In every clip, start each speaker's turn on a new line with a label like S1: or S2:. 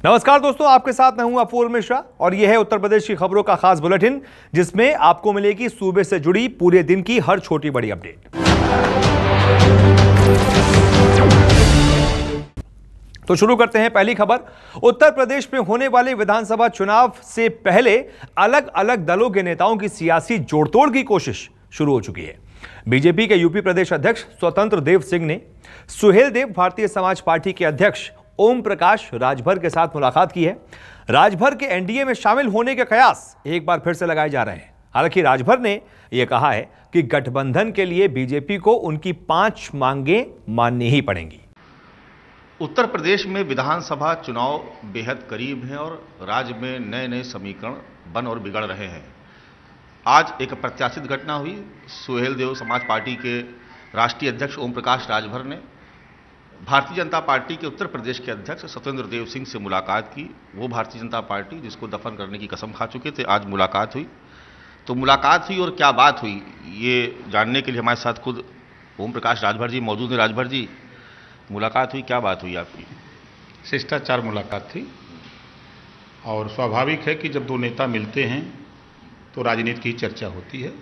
S1: नमस्कार दोस्तों, आपके साथ मैं हूं अपूर्व मिश्रा और यह है उत्तर प्रदेश की खबरों का खास बुलेटिन, जिसमें आपको मिलेगी सूबे से जुड़ी पूरे दिन की हर छोटी बड़ी अपडेट। तो शुरू करते हैं पहली खबर। उत्तर प्रदेश में होने वाले विधानसभा चुनाव से पहले अलग अलग दलों के नेताओं की सियासी जोड़तोड़ की कोशिश शुरू हो चुकी है। बीजेपी के यूपी प्रदेश अध्यक्ष स्वतंत्र देव सिंह ने सुहेल देव भारतीय समाज पार्टी के अध्यक्ष ओम प्रकाश राजभर के साथ मुलाकात की है। राजभर के एनडीए में शामिल होने के कयास एक बार फिर से लगाए जा रहे हैं। हालांकि राजभर ने यह कहा है कि गठबंधन के लिए बीजेपी को उनकी 5 मांगें माननी ही पड़ेंगी।
S2: उत्तर प्रदेश में विधानसभा चुनाव बेहद करीब हैं और राज्य में नए नए समीकरण बन और बिगड़ रहे हैं। आज एक अप्रत्याशित घटना हुई। सुहेल देव समाज पार्टी के राष्ट्रीय अध्यक्ष ओम प्रकाश राजभर ने भारतीय जनता पार्टी के उत्तर प्रदेश के अध्यक्ष स्वतंत्र देव सिंह से मुलाकात की। वो भारतीय जनता पार्टी जिसको दफन करने की कसम खा चुके थे, आज मुलाकात हुई। तो मुलाकात हुई और क्या बात हुई, ये जानने के लिए हमारे साथ खुद ओम प्रकाश राजभर जी मौजूद हैं। राजभर जी, मुलाकात हुई, क्या बात हुई आपकी?
S3: शिष्टाचार मुलाकात थी और स्वाभाविक है कि जब दो नेता मिलते हैं तो राजनीति की चर्चा होती है।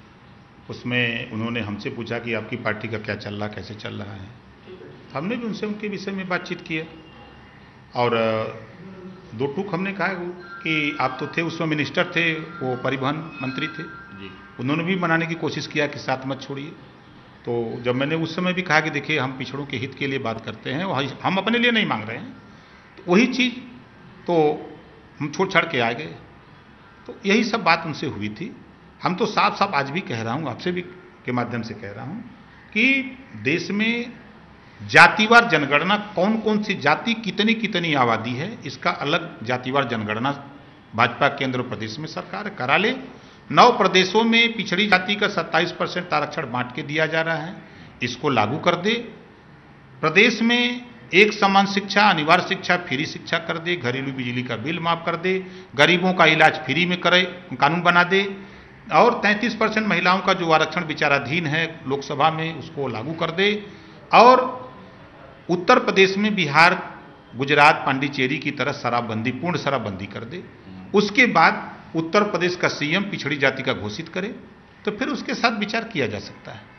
S3: उसमें उन्होंने हमसे पूछा कि आपकी पार्टी का क्या चल रहा, कैसे चल रहा है। हमने भी उनसे उनके विषय में बातचीत की है और दो टूक हमने कहा कि आप तो थे उस समय मिनिस्टर थे, वो परिवहन मंत्री थे जी। उन्होंने भी मनाने की कोशिश किया कि साथ मत छोड़िए। तो जब मैंने उस समय भी कहा कि देखिए हम पिछड़ों के हित के लिए बात करते हैं, हम अपने लिए नहीं मांग रहे हैं, तो वही चीज़ तो हम छोड़ छाड़ के आ गए। तो यही सब बात उनसे हुई थी। हम तो साफ साफ आज भी कह रहा हूँ, आपसे भी के माध्यम से कह रहा हूँ कि देश में जातिवार जनगणना, कौन कौन सी जाति कितनी कितनी आबादी है, इसका अलग जातिवार जनगणना भाजपा केंद्र प्रदेश में सरकार करा ले। 9 प्रदेशों में पिछड़ी जाति का 27% आरक्षण बांट के दिया जा रहा है, इसको लागू कर दे। प्रदेश में एक समान शिक्षा, अनिवार्य शिक्षा, फ्री शिक्षा कर दे। घरेलू बिजली का बिल माफ कर दे। गरीबों का इलाज फ्री में करे, कानून बना दे। और 33% महिलाओं का जो आरक्षण विचाराधीन है लोकसभा में, उसको लागू कर दे। और उत्तर प्रदेश में बिहार, गुजरात, पांडिचेरी की तरह शराबबंदी, पूर्ण शराबबंदी कर दे। उसके बाद उत्तर प्रदेश का सीएम पिछड़ी जाति का घोषित करे, तो फिर उसके साथ विचार किया जा सकता है।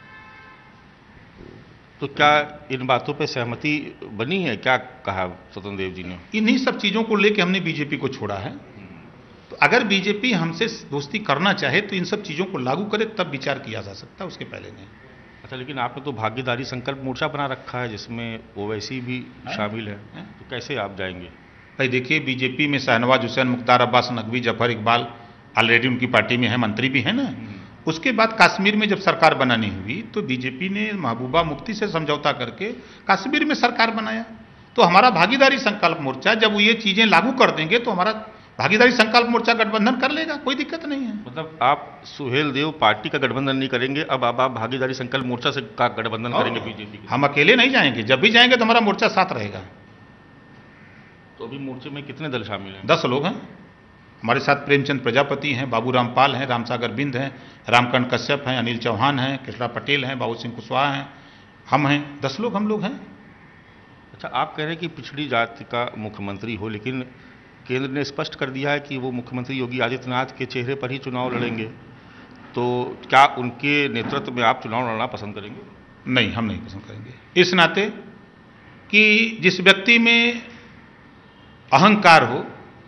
S2: तो क्या इन बातों पे सहमति बनी है? क्या कहा स्वतंत्र देव जी ने?
S3: इन्हीं सब चीजों को लेकर हमने बीजेपी को छोड़ा है। तो अगर बीजेपी हमसे दोस्ती करना चाहे तो इन सब चीजों को लागू करे, तब विचार किया जा सकता है, उसके पहले नहीं।
S2: अच्छा, लेकिन आपने तो भागीदारी संकल्प मोर्चा बना रखा है जिसमें ओवैसी भी शामिल है, तो कैसे आप जाएंगे?
S3: भाई देखिए, बीजेपी में शाहनवाज हुसैन, मुख्तार अब्बास नकवी, जफर इकबाल ऑलरेडी उनकी पार्टी में है, मंत्री भी है ना। उसके बाद कश्मीर में जब सरकार बनानी हुई तो बीजेपी ने महबूबा मुफ्ती से समझौता करके कश्मीर में सरकार बनाया। तो हमारा भागीदारी संकल्प मोर्चा जब वो ये चीजें लागू कर देंगे तो हमारा भागीदारी संकल्प मोर्चा गठबंधन कर लेगा, कोई दिक्कत नहीं है।
S2: मतलब आप सुहेल देव पार्टी का गठबंधन नहीं करेंगे, अब आप भागीदारी संकल्प मोर्चा से का गठबंधन करेंगे बीजेपी?
S3: हम अकेले नहीं जाएंगे, जब भी जाएंगे तो हमारा मोर्चा साथ रहेगा।
S2: तो अभी मोर्चे में कितने दल शामिल हैं?
S3: 10 लोग हैं हमारे साथ। प्रेमचंद प्रजापति हैं, बाबू रामपाल हैं, रामसागर बिंद हैं, रामकर्ण कश्यप हैं, अनिल चौहान हैं, कृष्णा पटेल हैं, बाबू सिंह कुशवाहा हैं, हम हैं। 10 लोग हम लोग हैं।
S2: अच्छा, आप कह रहे हैं कि पिछड़ी जाति का मुख्यमंत्री हो, लेकिन केंद्र ने स्पष्ट कर दिया है कि वो मुख्यमंत्री योगी आदित्यनाथ के चेहरे पर ही चुनाव लड़ेंगे, तो क्या उनके नेतृत्व में आप चुनाव लड़ना पसंद करेंगे?
S3: नहीं, हम नहीं पसंद करेंगे, इस नाते कि जिस व्यक्ति में अहंकार हो,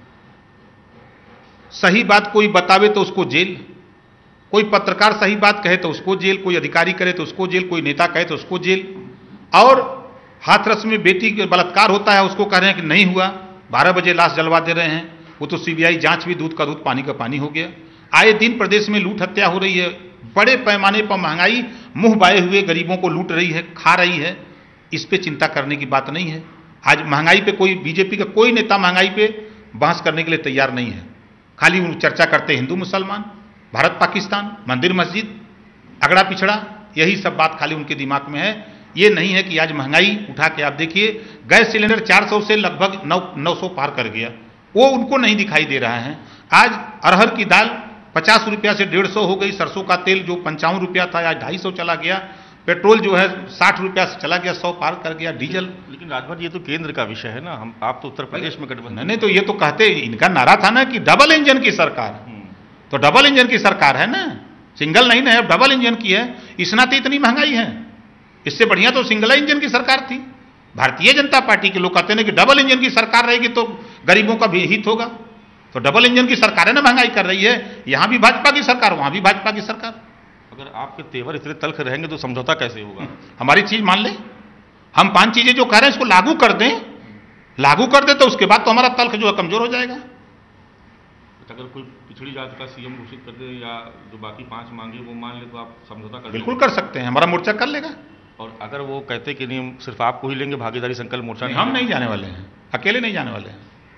S3: सही बात कोई बतावे तो उसको जेल, कोई पत्रकार सही बात कहे तो उसको जेल, कोई अधिकारी करे तो उसको जेल, कोई नेता कहे तो उसको जेल। और हाथरस में बेटी के बलात्कार होता है, उसको कह रहे हैं कि नहीं हुआ, 12 बजे लाश जलवा दे रहे हैं। वो तो सीबीआई जांच भी दूध का दूध पानी का पानी हो गया। आए दिन प्रदेश में लूट हत्या हो रही है, बड़े पैमाने पर महंगाई मुंह बाए हुए गरीबों को लूट रही है, खा रही है। इस पे चिंता करने की बात नहीं है। आज महंगाई पे कोई बीजेपी का कोई नेता महंगाई पे बहस करने के लिए तैयार नहीं है। खाली वो चर्चा करते हिंदू मुसलमान, भारत पाकिस्तान, मंदिर मस्जिद, अगड़ा पिछड़ा, यही सब बात खाली उनके दिमाग में है। ये नहीं है कि आज महंगाई उठा के आप देखिए, गैस सिलेंडर 400 से लगभग 900 पार कर गया, वो उनको नहीं दिखाई दे रहा है। आज अरहर की दाल 50 रुपया से 150 हो गई, सरसों का तेल जो 55 रुपया था आज 250 चला गया। पेट्रोल जो है 60 रुपया से चला गया, 100 पार कर गया, डीजल।
S2: लेकिन राजभर ये तो केंद्र का विषय है ना, हम आप तो उत्तर प्रदेश में गठबंधन।
S3: नहीं तो ये तो कहते, इनका नारा था ना कि डबल इंजन की सरकार, तो डबल इंजन की सरकार है ना, सिंगल नहीं है, डबल इंजन की है। इस नाते इतनी महंगाई है, इससे बढ़िया तो सिंगल इंजन की सरकार थी। भारतीय जनता पार्टी के लोग कहते हैं कि डबल इंजन की सरकार रहेगी तो गरीबों का भी हित होगा, तो डबल इंजन की सरकार है ना, महंगाई कर रही है। यहां भी भाजपा की सरकार, वहां भी भाजपा की सरकार।
S2: अगर आपके तेवर इतने तल्ख रहेंगे तो समझौता कैसे होगा?
S3: हमारी चीज मान ले, हम 5 चीजें जो कह रहे हैं इसको लागू कर दें, लागू कर दे तो उसके बाद तो हमारा तल्ख जो है कमजोर हो जाएगा।
S2: अगर कोई पिछड़ी जाति का सीएम घोषित कर दे या जो बाकी 5 मांगे वो मान ले तो आप समझौता कर?
S3: बिल्कुल कर सकते हैं, हमारा मोर्चा कर लेगा।
S2: और अगर वो कहते कि नहीं सिर्फ आपको ही लेंगे, भागीदारी संकल्प मोर्चा
S3: नहीं, हम नहीं जाने वाले हैं, अकेले नहीं जाने वाले हैं।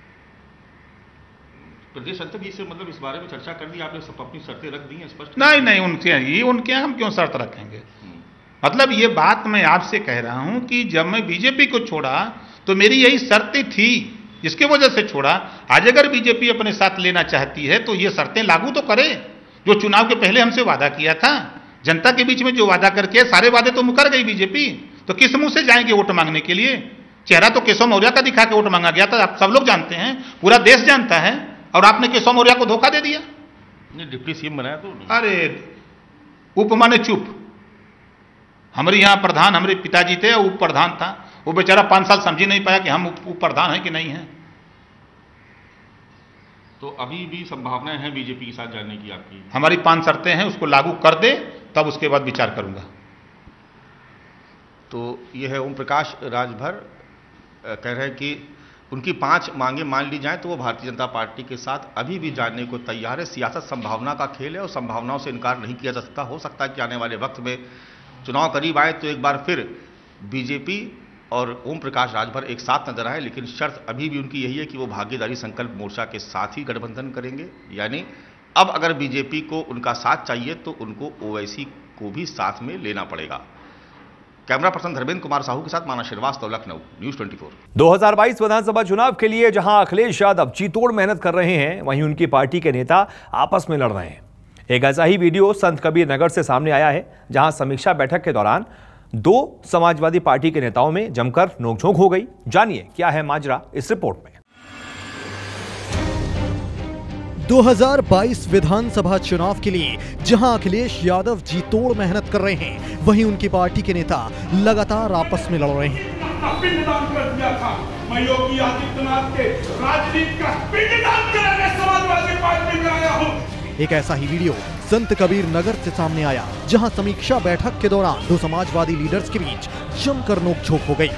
S2: प्रदेश अध्यक्ष जी से मतलब इस बारे में चर्चा कर दी आपने, सब अपनी शर्तें रख दी हैं स्पष्ट?
S3: नहीं, उनके हम क्यों शर्त रखेंगे? मतलब ये बात मैं आपसे कह रहा हूं कि जब मैं बीजेपी को छोड़ा तो मेरी यही शर्तें थी, जिसकी वजह से छोड़ा। आज अगर बीजेपी अपने साथ लेना चाहती है तो ये शर्तें लागू तो करे, जो चुनाव के पहले हमसे वादा किया था। जनता के बीच में जो वादा करके सारे वादे तो मुकर गई बीजेपी, तो किस मुंह से जाएंगे वोट मांगने के लिए? चेहरा तो केशव मौर्य का दिखा के वोट मांगा गया था, आप सब लोग जानते हैं, पूरा देश जानता है, और आपने केशव मौर्य को धोखा दे दिया।
S2: नहीं, डिप्टी सीएम बनाया तो?
S3: अरे उप माने चुप। हमारे यहां प्रधान हमारे पिताजी थे, उप प्रधान था, वो बेचारा 5 साल समझ ही नहीं पाया कि हम उप प्रधान हैं कि नहीं हैं।
S2: तो अभी भी संभावनाएं हैं बीजेपी के साथ जाने की आपकी?
S3: हमारी 5 शर्तें हैं, उसको लागू कर दे तब उसके बाद विचार करूंगा।
S2: तो यह है ओम प्रकाश राजभर कह रहे हैं कि उनकी 5 मांगे मान ली जाएं तो वो भारतीय जनता पार्टी के साथ अभी भी जाने को तैयार है। सियासत संभावना का खेल है और संभावनाओं से इनकार नहीं किया जा सकता। हो सकता है कि आने वाले वक्त में चुनाव करीब आए तो एक बार फिर बीजेपी और ओम प्रकाश राजभर एक साथ नजर आए, लेकिन शर्त अभी भी उनकी यही है कि वो भागीदारी संकल्प मोर्चा के साथ ही गठबंधन करेंगे। यानी अब अगर बीजेपी को उनका साथ चाहिए तो उनको ओवैसी को भी साथ में लेना पड़ेगा। कैमरा पर्सन धर्मेंद्र कुमार साहू के साथ माना श्रीवास्तव, लखनऊ, न्यूज 24।
S1: 2022 विधानसभा चुनाव के लिए जहां अखिलेश यादव जी तोड़ मेहनत कर रहे हैं, वहीं उनकी पार्टी के नेता आपस में लड़ रहे हैं। एक ऐसा ही वीडियो संत कबीर नगर से सामने आया है, जहां समीक्षा बैठक के दौरान 2 समाजवादी पार्टी के नेताओं में जमकर नोकझोंक हो गई। जानिए क्या है माजरा इस रिपोर्ट में।
S4: 2022 विधानसभा चुनाव के लिए जहां अखिलेश यादव जी तोड़ मेहनत कर रहे हैं, वहीं उनकी पार्टी के नेता लगातार आपस में लड़ रहे हैं।
S5: पिंडदान कर दिया था, मैं योगी आदित्यनाथ के राजनीति का पिंडदान कराने समाजवादी पार्टी में आया हूं।
S4: एक ऐसा ही वीडियो संत कबीर नगर से सामने आया, जहां समीक्षा बैठक के दौरान 2 समाजवादी लीडर्स के बीच जमकर नोकझोंक हो गई।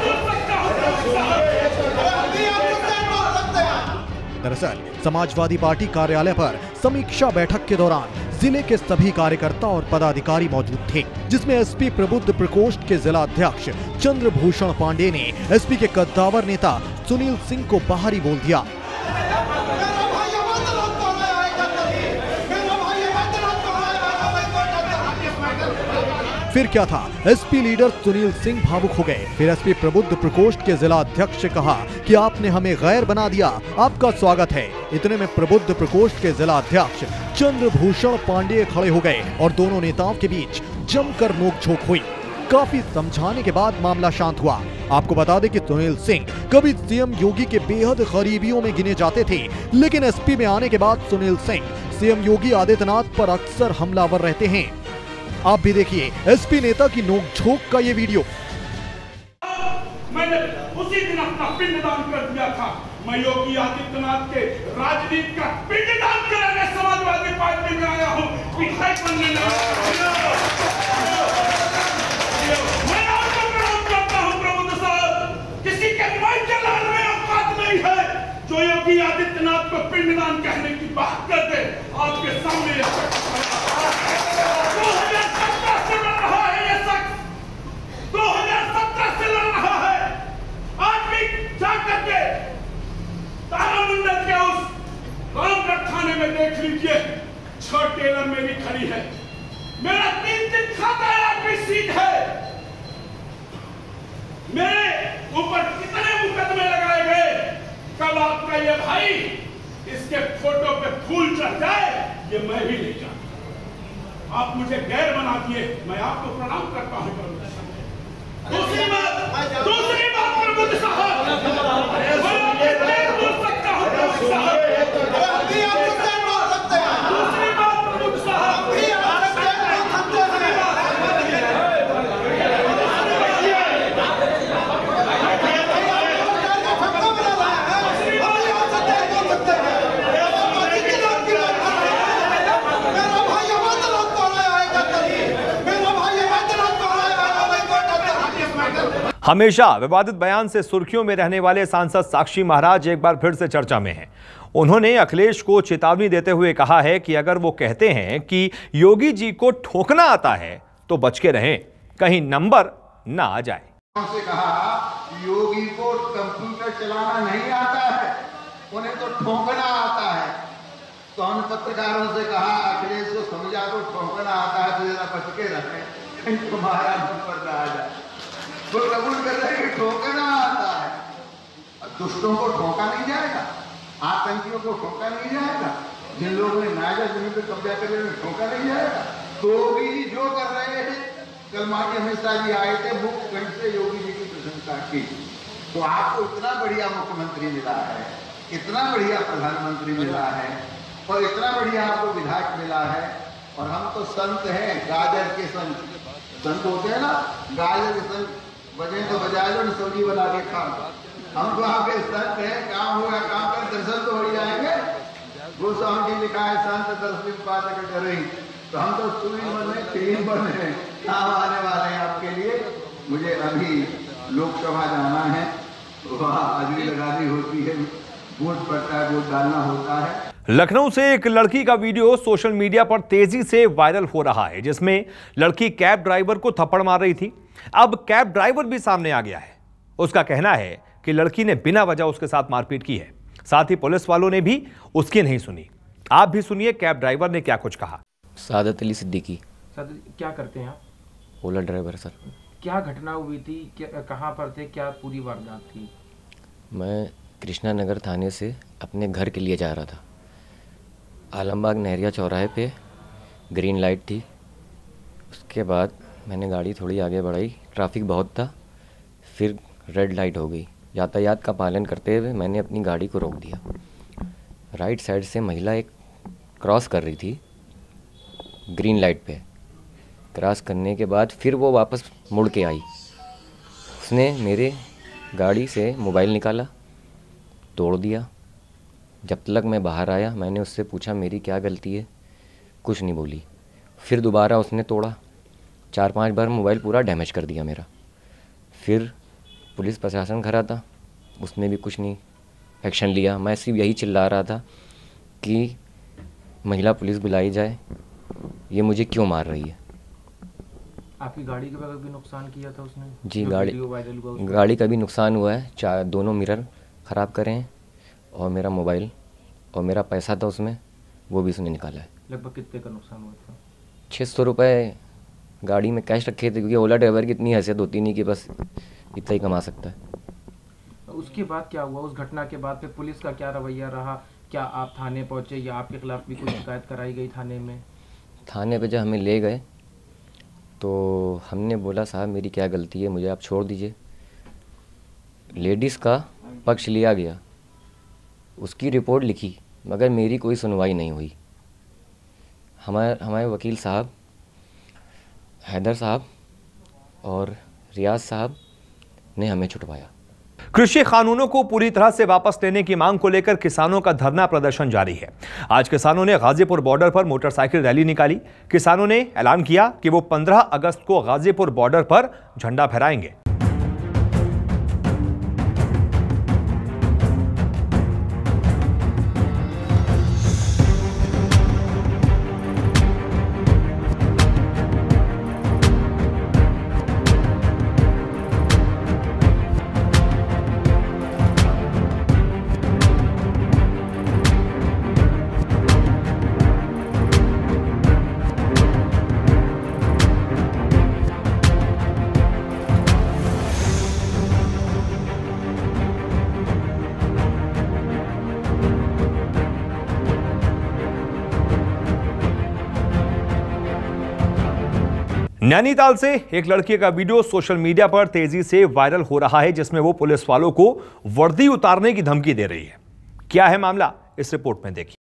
S4: दरअसल समाजवादी पार्टी कार्यालय पर समीक्षा बैठक के दौरान जिले के सभी कार्यकर्ता और पदाधिकारी मौजूद थे, जिसमें एसपी प्रबुद्ध प्रकोष्ठ के जिला अध्यक्ष चंद्रभूषण पांडे ने एसपी के कद्दावर नेता सुनील सिंह को बाहरी बोल दिया। फिर क्या था, एसपी लीडर सुनील सिंह भावुक हो गए। फिर एसपी प्रबुद्ध प्रकोष्ठ के जिला अध्यक्ष से कहा कि आपने हमें गैर बना दिया, आपका स्वागत है। इतने में प्रबुद्ध प्रकोष्ठ के जिला अध्यक्ष चंद्रभूषण पांडे खड़े हो गए और दोनों नेताओं के बीच जमकर नोकझोंक हुई। काफी समझाने के बाद मामला शांत हुआ। आपको बता दें कि सुनील सिंह कभी सीएम योगी के बेहद करीबियों में गिने जाते थे, लेकिन एसपी में आने के बाद सुनील सिंह सीएम योगी आदित्यनाथ पर अक्सर हमलावर रहते हैं। आप भी देखिए एसपी नेता की नोकझोंक का ये वीडियो।
S5: मैंने उसी दिन अपना पिंडदान कर दिया था, मैं योगी आदित्यनाथ के राजनीति का पिंडदान कराने समाजवादी पार्टी में आया हूं। मैं आपको प्रणाम करता हूं प्रबुद्ध साहब, किसी के मन के लाल में औकात नहीं है जो योगी आदित्यनाथ को पिंडदान कहने की बात कर दे। आपके सामने 2017 से लड़ रहा है ये शख्स, 2017 से लड़ रहा है। आज भी जाकर के तारामंडल के उस रामगढ़ थाने में देख लीजिए, 6 टेलर में भी खड़ी है। मेरा 3 खाता है, आज भी सीट है। मेरे ऊपर कितने मुकदमे लगाए गए। कल आपका ये भाई इसके फोटो पे फूल चढ़ जाए, ये मैं भी नहीं जानता। आप मुझे गैर बना दिए, मैं आपको प्रणाम करता हूं। दूसरी बात प्रबुद्ध साहब, मैं बोल सकता हूं प्रबुद्ध साहब, दूसरी बात प्रबुद्ध साहब,
S1: हमेशा विवादित बयान से सुर्खियों में रहने वाले सांसद साक्षी महाराज एक बार फिर से चर्चा में हैं। उन्होंने अखिलेश को चेतावनी देते हुए कहा है कि अगर वो कहते हैं कि योगी जी को ठोकना आता है तो बच के रहें, कहीं नंबर ना आ जाए।
S6: से कहा योगी को कंप्यूटर चलाना नहीं आता है, उन्हें तो ठोकना आता है। तो हमने पत्रकारों से कहा अखिलेश को समझा को ठोकना आता है तो जरा बच के रखें, कहीं तुम्हारा नंबर ना आ जाए। वो कबूल कर रहे हैं कि ठोकना आता है। दुष्टों को ठोका नहीं जाएगा, आतंकियों को ठोका नहीं जाएगा, जिन लोगों ने नाजा जमीन पर कब्जा कर रहे ठोका नहीं जाएगा। तो भी जो कर रहे हैं, कल माननीय अमित शाह जी आए थे, मुख्य कंठ से योगी जी की प्रशंसा की। तो आपको इतना बढ़िया मुख्यमंत्री मिला है, इतना बढ़िया प्रधानमंत्री मिला है और इतना बढ़िया आपको विधायक मिला है। और हम तो संत हैं, गाजर के संत। संत होते हैं ना, गाजर के संत, बजे तो बजा लो, सब्जी बना के खा। हम तो आपके संत हैं, काम होगा काम कर, दर्शन तो हो ही जाएंगे। गोस्वामी जी लिखा है संत दर्शन पाठ कर रही। तो हम तो सुनी बने, तीन बने, काम आने वाले हैं आपके लिए। मुझे अभी लोकसभा जाना है, वहाँ हाजिरी लगानी होती है, वोट पड़ता है, वोट डालना होता है।
S1: लखनऊ से एक लड़की का वीडियो सोशल मीडिया पर तेजी से वायरल हो रहा है, जिसमें लड़की कैब ड्राइवर को थप्पड़ मार रही थी। अब कैब ड्राइवर भी सामने आ गया है। उसका कहना है कि लड़की ने बिना वजह उसके साथ मारपीट की है। साथ ही पुलिस वालों ने भी उसकी नहीं सुनी। आप भी सुनिए कैब ड्राइवर ने क्या कुछ कहा।
S7: सादत अली सिद्दीकी।
S8: सर क्या करते हैं आप?
S7: Ola driver sir.
S8: क्या घटना हुई थी, कहाँ पर थे, क्या पूरी वारदात थी?
S7: मैं कृष्णा नगर थाने से अपने घर के लिए जा रहा था। आलमबाग नहरिया चौराहे पे ग्रीन लाइट थी। उसके बाद मैंने गाड़ी थोड़ी आगे बढ़ाई, ट्रैफिक बहुत था, फिर रेड लाइट हो गई। यातायात का पालन करते हुए मैंने अपनी गाड़ी को रोक दिया। राइट साइड से महिला एक क्रॉस कर रही थी ग्रीन लाइट पे। क्रॉस करने के बाद फिर वो वापस मुड़ के आई। उसने मेरे गाड़ी से मोबाइल निकाला, तोड़ दिया। जब तक मैं बाहर आया मैंने उससे पूछा मेरी क्या गलती है, कुछ नहीं बोली। फिर दोबारा उसने तोड़ा, 4-5 बार मोबाइल पूरा डैमेज कर दिया मेरा। फिर पुलिस प्रशासन खड़ा था, उसने भी कुछ नहीं एक्शन लिया। मैं सिर्फ यही चिल्ला रहा था कि महिला पुलिस बुलाई जाए, ये मुझे क्यों मार रही है।
S8: आपकी गाड़ी के बगल भी नुकसान किया था उसने?
S7: जी, गाड़ी का भी नुकसान हुआ है। दोनों मिरर ख़राब करे हैं और मेरा मोबाइल और मेरा पैसा था उसमें, वो भी उसने निकाला है।
S8: लगभग कितने का नुकसान हुआ था?
S7: 600 रुपये गाड़ी में कैश रखे थे, क्योंकि ओला ड्राइवर की इतनी हैसियत होती नहीं कि बस इतना ही कमा सकता है।
S8: उसके बाद क्या हुआ? उस घटना के बाद फिर पुलिस का क्या रवैया रहा? क्या आप थाने पहुंचे या आपके खिलाफ भी कुछ शिकायत कराई गई थाने में?
S7: थाने पे जब हमें ले गए तो हमने बोला साहब मेरी क्या गलती है, मुझे आप छोड़ दीजिए। लेडीज़ का पक्ष लिया गया, उसकी रिपोर्ट लिखी, मगर मेरी कोई सुनवाई नहीं हुई। हमारे वकील साहब हैदर साहब और रियाज साहब ने हमें छुटवाया।
S1: कृषि कानूनों को पूरी तरह से वापस लेने की मांग को लेकर किसानों का धरना प्रदर्शन जारी है। आज किसानों ने गाजीपुर बॉर्डर पर मोटरसाइकिल रैली निकाली। किसानों ने ऐलान किया कि वो 15 अगस्त को गाजीपुर बॉर्डर पर झंडा फहराएंगे। नैनीताल से एक लड़के का वीडियो सोशल मीडिया पर तेजी से वायरल हो रहा है, जिसमें वो पुलिस वालों को वर्दी उतारने की धमकी दे रही है। क्या है मामला, इस रिपोर्ट में देखिए।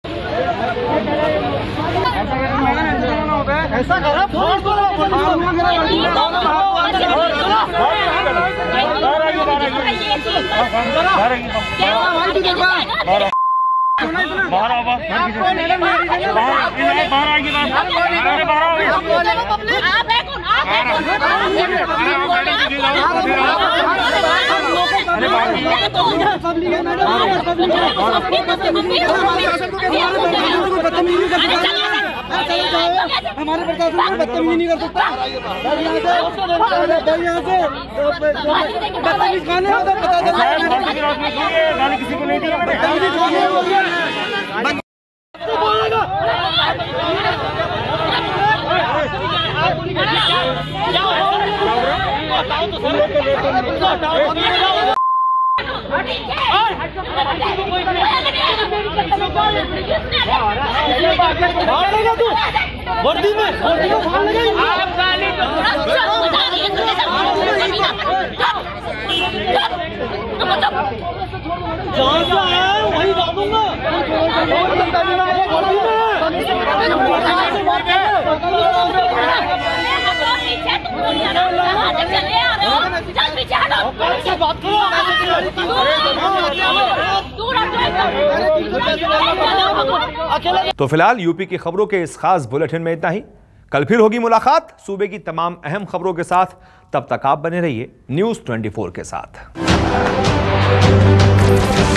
S9: हमारे प्रशासन को बदतमीजी नहीं कर सकता। किसी को नहीं वर्दी में जहाँ से आया है वही डालूंगा।
S1: तो फिलहाल यूपी की खबरों के इस खास बुलेटिन में इतना ही। कल फिर होगी मुलाकात सूबे की तमाम अहम खबरों के साथ। तब तक आप बने रहिए न्यूज़ 24 के साथ।